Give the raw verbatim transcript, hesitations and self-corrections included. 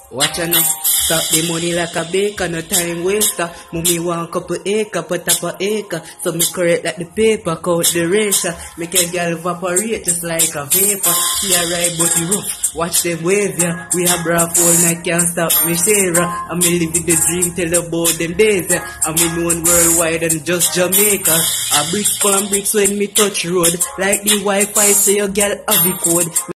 Watch out now, stop the money like a baker, no time waster. Mommy want couple acre, put up a acre. So me correct like the paper, count the racer. Make a girl evaporate just like a vapor. See a ride but you rough, watch them wave ya. We have bra all night, can't stop me Sarah. I'm living the dream, tell about them days ya. I'm known worldwide and just Jamaica. A bricks for bricks when me touch road. Like the Wi-Fi say your girl have the code.